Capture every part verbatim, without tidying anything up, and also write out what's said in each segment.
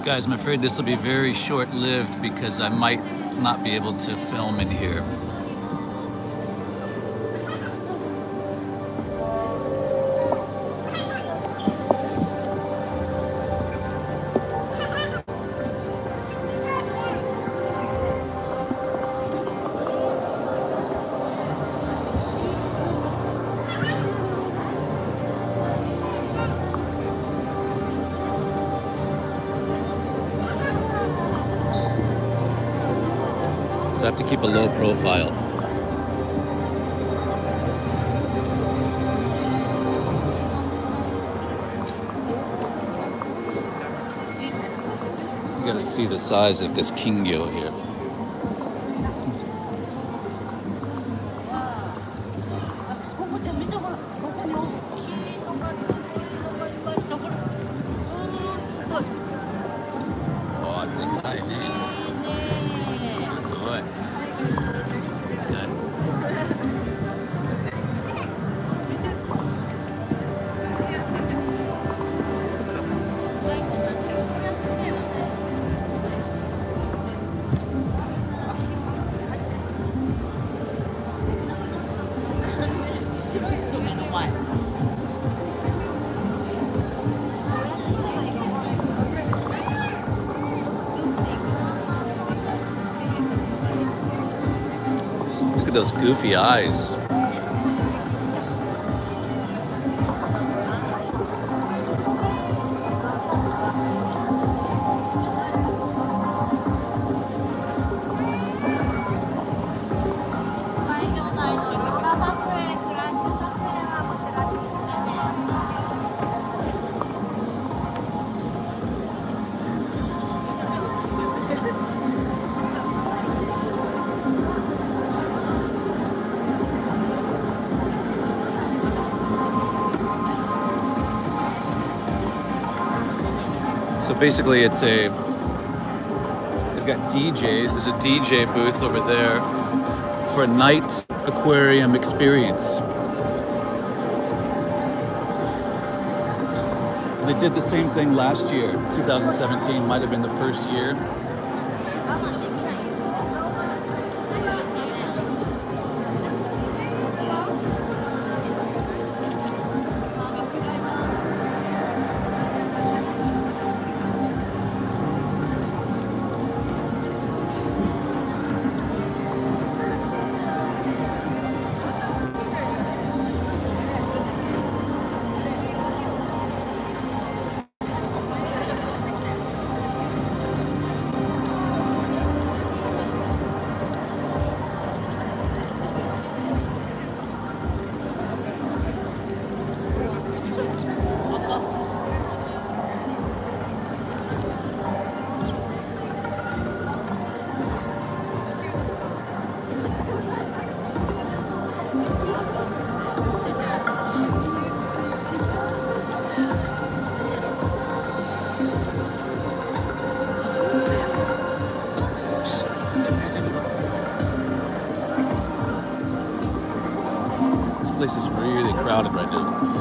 Guys, I'm afraid this will be very short-lived because I might not be able to film in here. So I have to keep a low profile. You gotta see the size of this Kingyo here. This guy. Look at those goofy eyes. So basically it's a, they've got D Js, there's a D J booth over there for a night aquarium experience. They did the same thing last year, two thousand seventeen might have been the first year. This place is really crowded right now.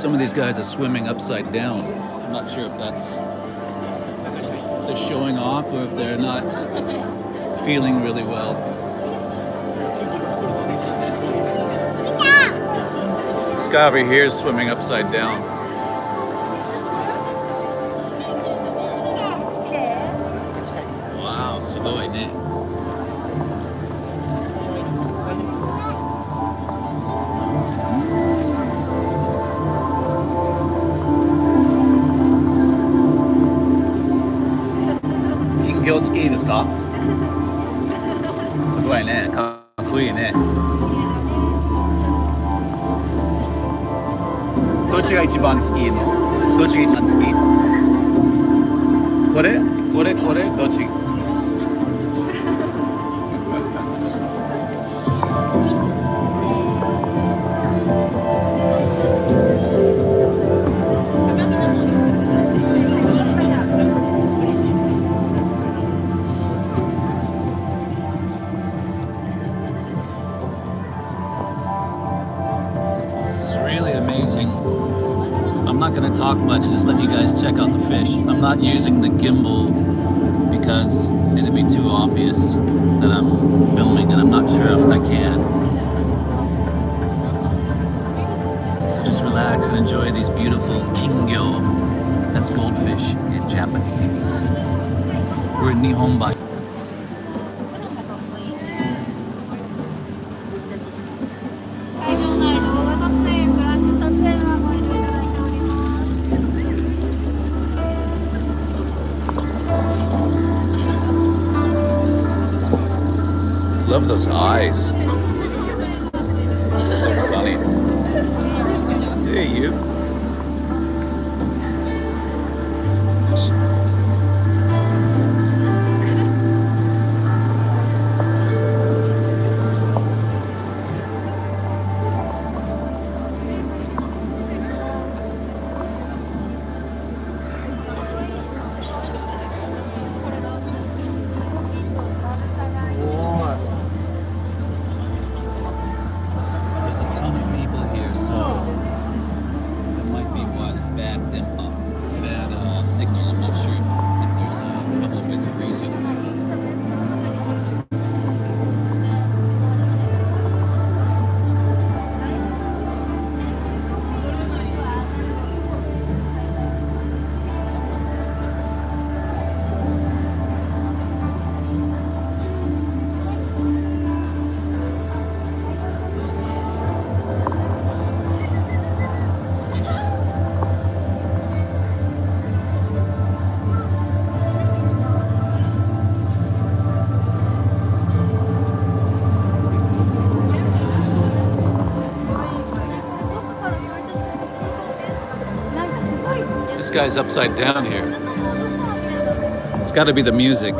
some of these guys are swimming upside down. I'm not sure if that's if they're showing off or if they're not feeling really well. This guy over here is swimming upside down. Wow, すごいね。金魚スキーですか？すごいね。かっこいいね。どっちが一番好きの？どっちが一番好き？これ？これ？これ？どっち？I'm not going to talk much, just let you guys check out the fish. I'm not using the gimbal because it'd be too obvious that I'm filming and I'm not sure I can. So just relax and enjoy these beautiful kingyo. That's goldfish in Japanese. We're in Nihonbai. Love those eyes. So funny. Hey, you. This guy's upside down here. It's got to be the music.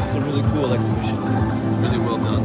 It's a really cool exhibition. Really well done.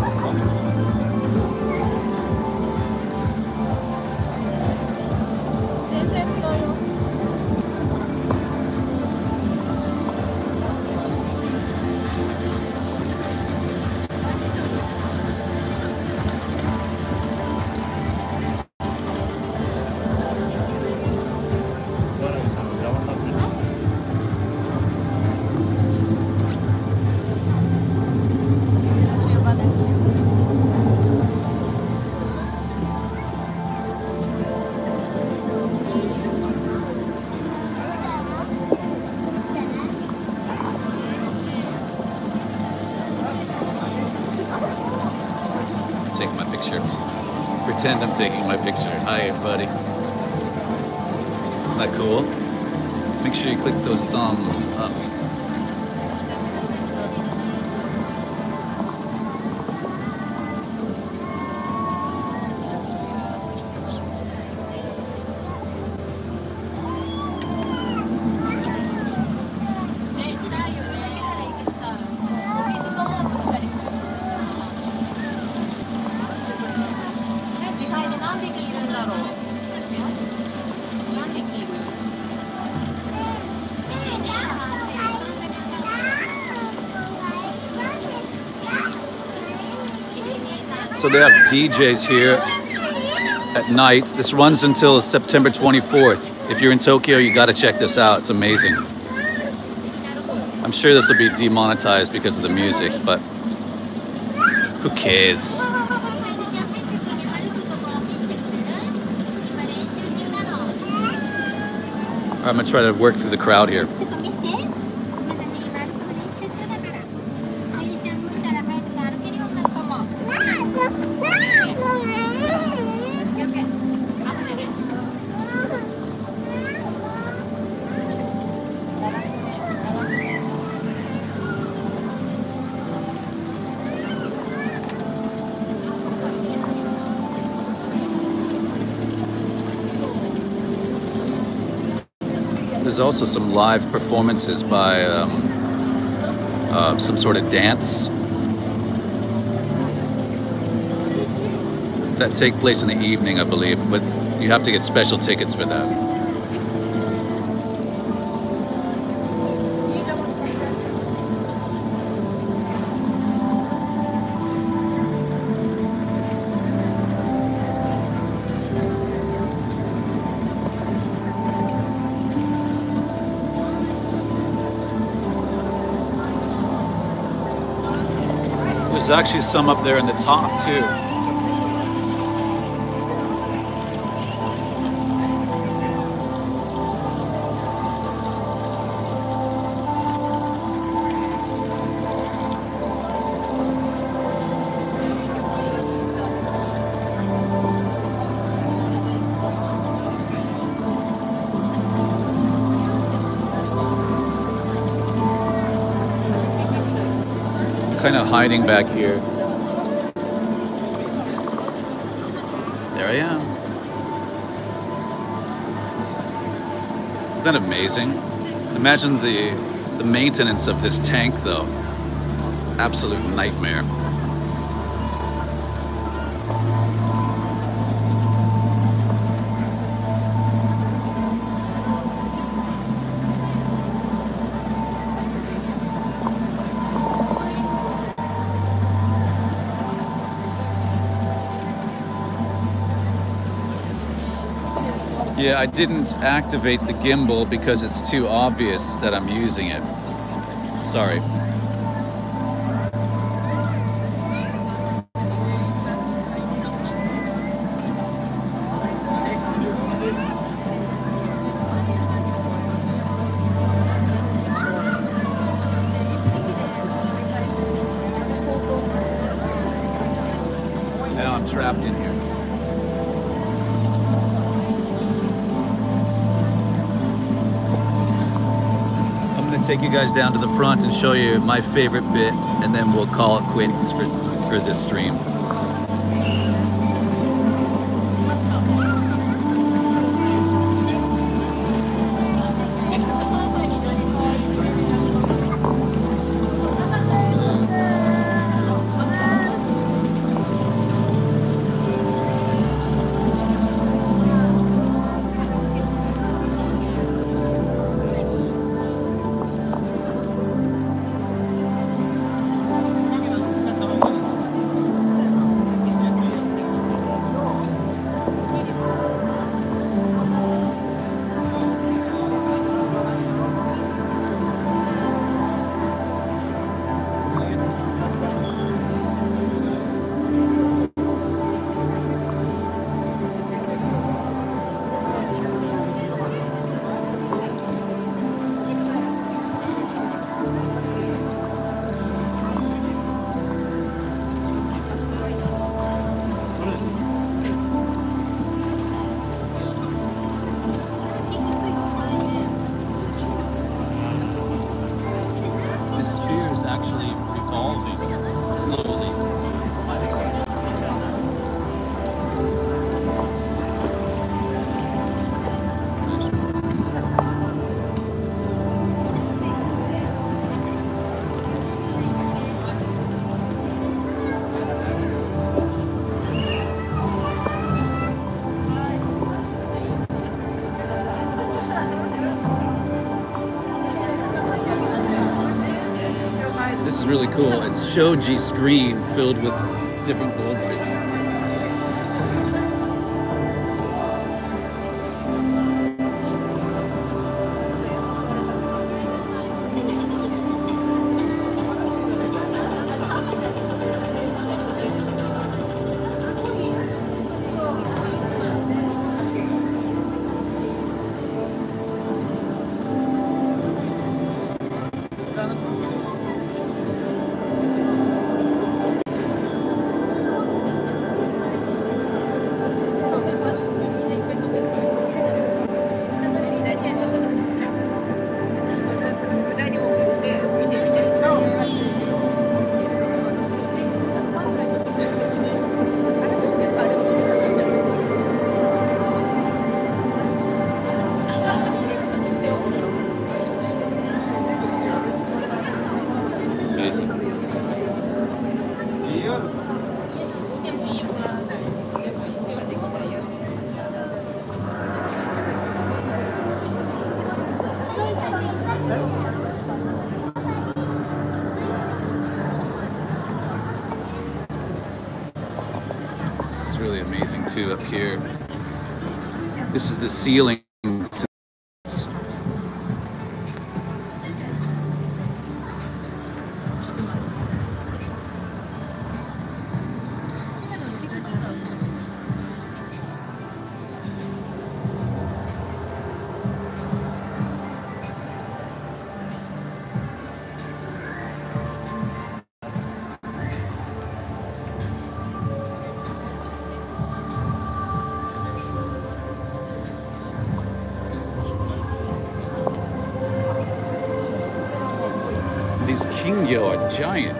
Take my picture. Pretend I'm taking my picture. Hi, everybody. Isn't that cool? Make sure you click those thumbs up. So they have D Js here at night. This runs until September twenty-fourth. If you're in Tokyo, you gotta check this out. It's amazing. I'm sure this will be demonetized because of the music, but who cares? I'm gonna try to work through the crowd here. There's also some live performances by um, uh, some sort of dance that take place in the evening, I believe, but you have to get special tickets for that. There's actually some up there in the top too. Kind of hiding back here. There I am. Isn't that amazing? Imagine the the maintenance of this tank though. Absolute nightmare. Yeah, I didn't activate the gimbal because it's too obvious that I'm using it. Sorry. Now I'm trapped in here. Take you guys down to the front and show you my favorite bit, and then we'll call it quits for, for this stream. evolving slowly. This is really cool. It's shoji screen filled with different goldfish. This is really amazing too up here. This is the ceiling. These kingyo are giant.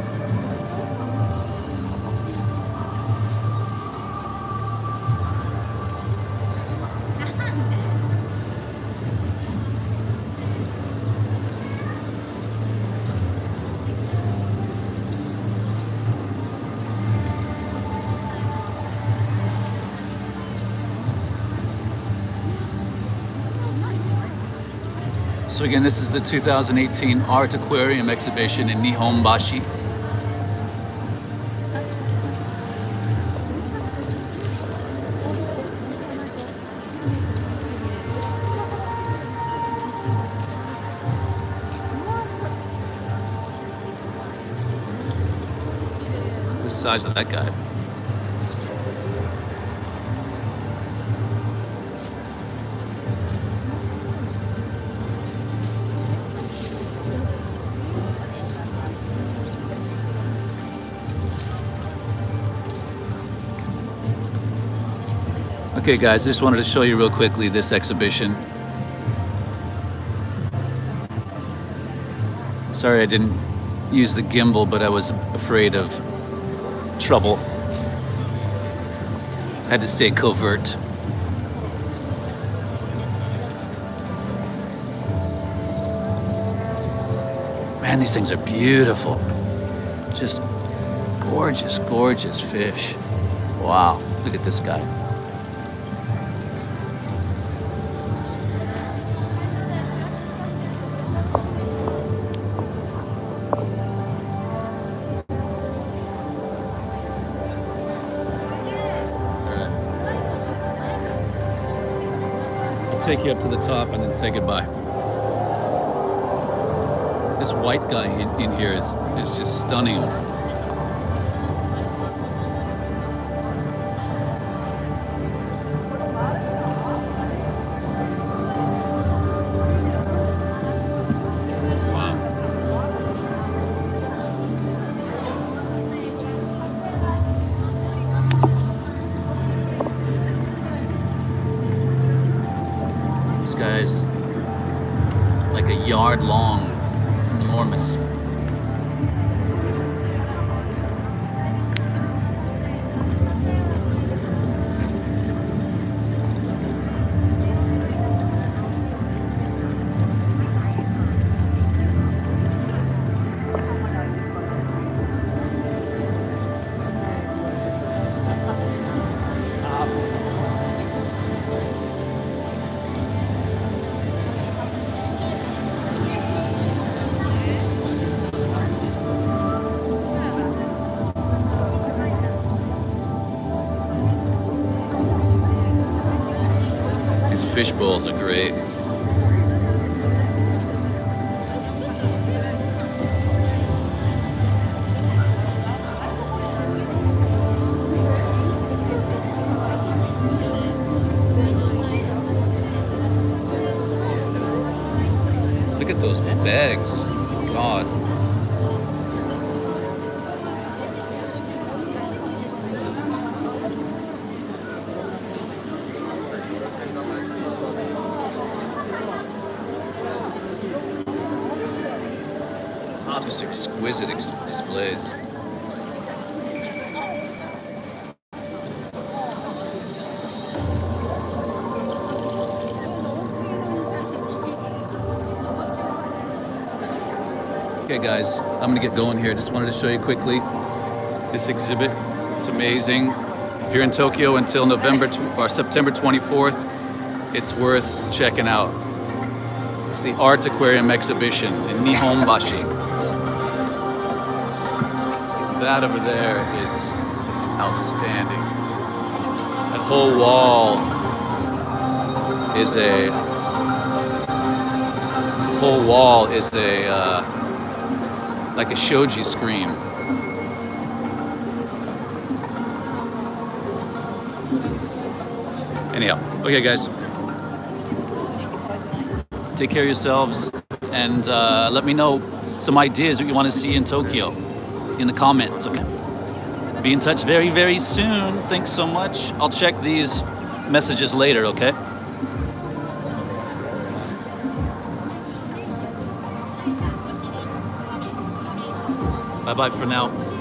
So again, this is the two thousand eighteen Art Aquarium exhibition in Nihonbashi. The size of that guy. Okay guys, I just wanted to show you real quickly this exhibition. Sorry I didn't use the gimbal, but I was afraid of trouble. I had to stay covert. Man, these things are beautiful. Just gorgeous, gorgeous fish. Wow, look at this guy. Take you up to the top and then say goodbye. This white guy in, in here is, is just stunning. Guys, like a yard long, enormous. fish bowls are great. Look at those bags. God. Just exquisite ex displays. Okay guys, I'm gonna get going here. Just wanted to show you quickly this exhibit. It's amazing. If you're in Tokyo until November or September twenty-fourth, it's worth checking out. It's the Art Aquarium exhibition in Nihonbashi. That over there is just outstanding. That whole wall is a whole wall is a uh, like a shoji screen. Anyhow, okay guys, take care of yourselves and uh, let me know some ideas what you want to see in Tokyo in the comments, okay? Be in touch very, very soon. Thanks so much. I'll check these messages later, okay? Bye-bye for now.